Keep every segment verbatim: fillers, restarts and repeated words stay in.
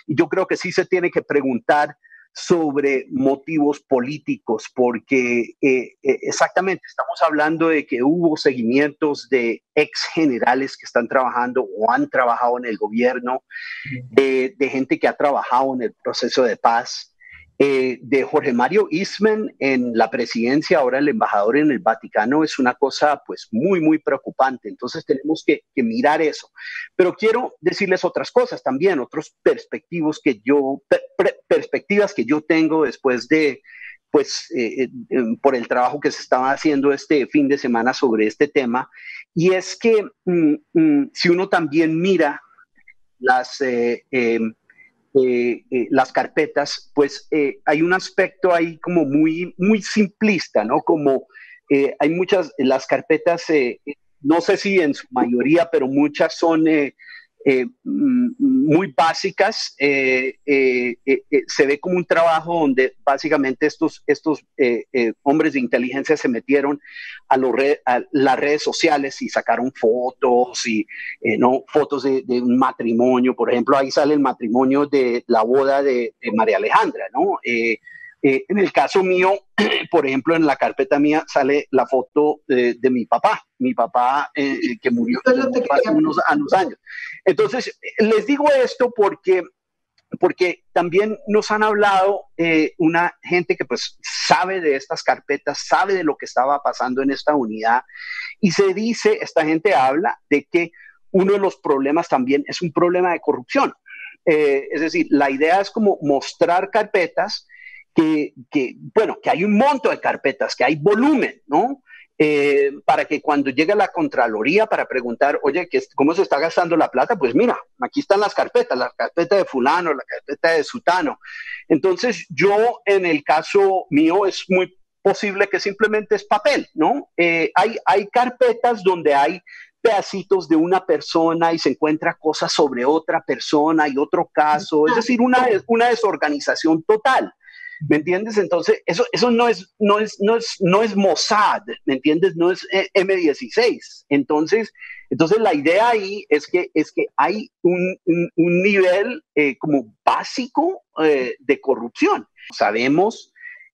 Y yo creo que sí se tiene que preguntar sobre motivos políticos, porque eh, eh, exactamente estamos hablando de que hubo seguimientos de ex generales que están trabajando o han trabajado en el gobierno, de, de gente que ha trabajado en el proceso de paz, eh, de Jorge Mario Eastman en la presidencia, ahora el embajador en el Vaticano, es una cosa pues muy, muy preocupante. Entonces tenemos que, que mirar eso. Pero quiero decirles otras cosas también, otros perspectivos que yo, per, perspectivas que yo tengo después de, pues, eh, eh, por el trabajo que se estaba haciendo este fin de semana sobre este tema. Y es que mm, mm, si uno también mira las... Eh, eh, Eh, eh, las carpetas, pues eh, hay un aspecto ahí como muy, muy simplista, ¿no? Como eh, hay muchas, las carpetas, eh, no sé si en su mayoría, pero muchas son eh, eh, muy básicas. Eh, eh, eh, eh, se ve como un trabajo donde básicamente estos, estos eh, eh, hombres de inteligencia se metieron a, los red, a las redes sociales y sacaron fotos y eh, no fotos de, de un matrimonio. Por ejemplo, ahí sale el matrimonio de la boda de, de María Alejandra, ¿no? Eh, eh, en el caso mío, por ejemplo, en la carpeta mía sale la foto de, de mi papá, mi papá eh, que murió hace unos, unos años. Entonces, les digo esto porque, porque también nos han hablado eh, una gente que pues sabe de estas carpetas, sabe de lo que estaba pasando en esta unidad, y se dice, esta gente habla de que uno de los problemas también es un problema de corrupción. Eh, es decir, la idea es como mostrar carpetas que, que, bueno, que hay un monto de carpetas, que hay volumen, ¿no? Eh, para que cuando llegue la Contraloría para preguntar, oye, ¿cómo se está gastando la plata? Pues mira, aquí están las carpetas, la carpeta de fulano, la carpeta de sutano. Entonces, yo en el caso mío es muy posible que simplemente es papel, ¿no? Eh, hay, hay carpetas donde hay pedacitos de una persona y se encuentra cosas sobre otra persona y otro caso, es decir, una, una desorganización total. ¿Me entiendes? Entonces, eso, eso no, es, no, es, no, es, no es Mossad, ¿me entiendes? No es eme dieciséis. Entonces, entonces la idea ahí es que, es que hay un, un, un nivel eh, como básico eh, de corrupción. Sabemos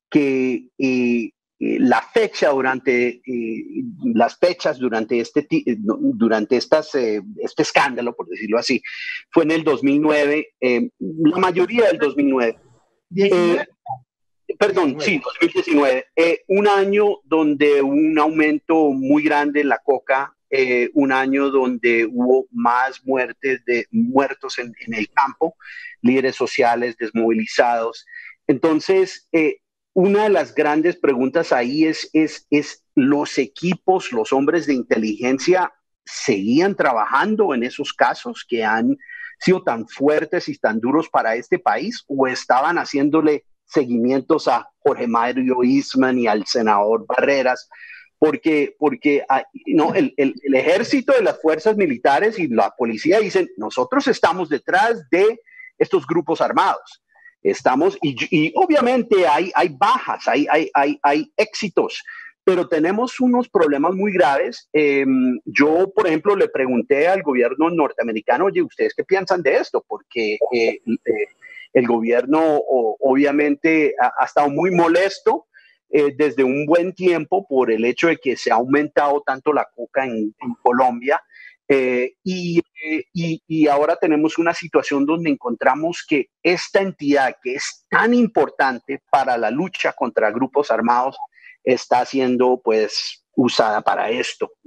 que eh, la fecha durante, eh, las fechas durante este, durante estas, eh, este escándalo, por decirlo así, fue en el dos mil nueve, eh, la mayoría del dos mil nueve. Eh, perdón, diecinueve. Sí, dos mil diecinueve. Eh, un año donde hubo un aumento muy grande en la coca, eh, un año donde hubo más muertes de muertos en, en el campo, líderes sociales desmovilizados. Entonces, eh, una de las grandes preguntas ahí es, es, es los equipos, los hombres de inteligencia, ¿seguían trabajando en esos casos que han sido tan fuertes y tan duros para este país, o estaban haciéndole seguimientos a Jorge Mario Eastman y al senador Barreras? Porque, porque no, el, el, el ejército de las fuerzas militares y la policía dicen, nosotros estamos detrás de estos grupos armados. Estamos, y, y obviamente hay, hay bajas, hay, hay, hay, hay éxitos, pero tenemos unos problemas muy graves. Eh, yo, por ejemplo, le pregunté al gobierno norteamericano, oye, ¿ustedes qué piensan de esto? Porque eh, eh, el gobierno o, obviamente ha, ha estado muy molesto eh, desde un buen tiempo por el hecho de que se ha aumentado tanto la coca en, en Colombia. Eh, y, eh, y, y ahora tenemos una situación donde encontramos que esta entidad que es tan importante para la lucha contra grupos armados está siendo pues usada para esto.